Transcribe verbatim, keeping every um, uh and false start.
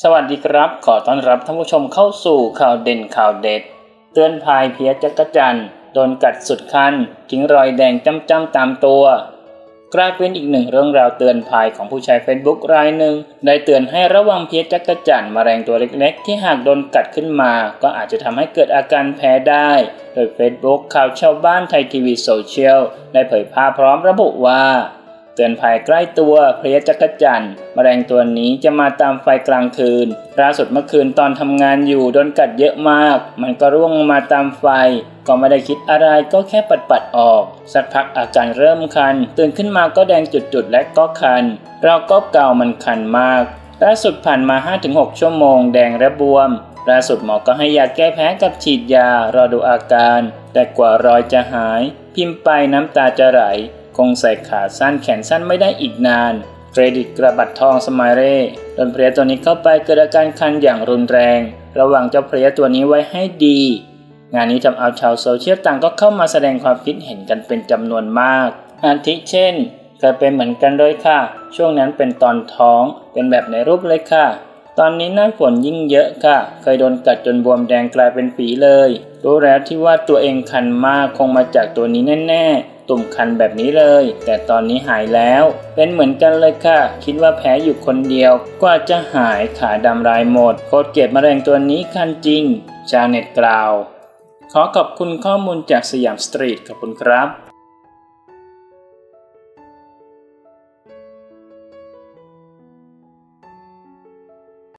สวัสดีครับขอต้อนรับท่านผู้ชมเข้าสู่ข่าวเด่นข่าวเด็ดเตือนภัยเพี้ยจักรจั่นโดนกัดสุดคันทิ้งรอยแดงจ้ำๆตามตัวกลายเป็นอีกหนึ่งเรื่องราวเตือนภัยของผู้ใช้ Facebook รายหนึ่งได้เตือนให้ระวังเพี้ยจักรจั่นแมลงตัวเล็กๆที่หากโดนกัดขึ้นมาก็อาจจะทำให้เกิดอาการแพ้ได้โดย Facebook ข่าวชาวบ้านไทยทีวีโซเชียลได้เผยภาพพร้อมระบุว่าเตือนภัยใกล้ตัวเพลี้ยจักรจั่นแมลงตัวนี้จะมาตามไฟกลางคืนล่าสุดเมื่อคืนตอนทำงานอยู่โดนกัดเยอะมากมันก็ร่วงมาตามไฟก็ไม่ได้คิดอะไรก็แค่ปัดปัดออกสักพักอาการเริ่มคันตื่นขึ้นมาก็แดงจุดๆและก็คันเราก็เกามันคันมากล่าสุดผ่านมา ห้าถึงหก ชั่วโมงแดงและบวมล่าสุดหมอก็ให้ยาแก้แพ้กับฉีดยารอดูอาการแต่กว่ารอยจะหายพิมพ์ไปน้ำตาจะไหลคงใส่ขาสั้นแขนสั้นไม่ได้อีกนานเครดิตกระบัดทองสมายเร่โดนเพลี้ยตัวนี้เข้าไปเกิดอาการคันอย่างรุนแรงระวังเจ้าเพลี้ยตัวนี้ไว้ให้ดีงานนี้ทำเอาชาวโซเชียลต่างก็เข้ามาแสดงความคิดเห็นกันเป็นจำนวนมากอาทิเช่นเคยเป็นเหมือนกันเลยค่ะช่วงนั้นเป็นตอนท้องเป็นแบบในรูปเลยค่ะตอนนี้หน้าฝนยิ่งเยอะค่ะเคยโดนกัดจนบวมแดงกลายเป็นฝีเลยรู้แล้วที่ว่าตัวเองคันมากคงมาจากตัวนี้แน่ๆตุ่มคันแบบนี้เลยแต่ตอนนี้หายแล้วเป็นเหมือนกันเลยค่ะคิดว่าแพ้อยู่คนเดียวกว่าจะหายขาดำลายหมดโคตรเกลียดแมลงตัวนี้คันจริงชาวเน็ตกล่าวขอขอบคุณข้อมูลจากสยามสตรีทขอบคุณครับ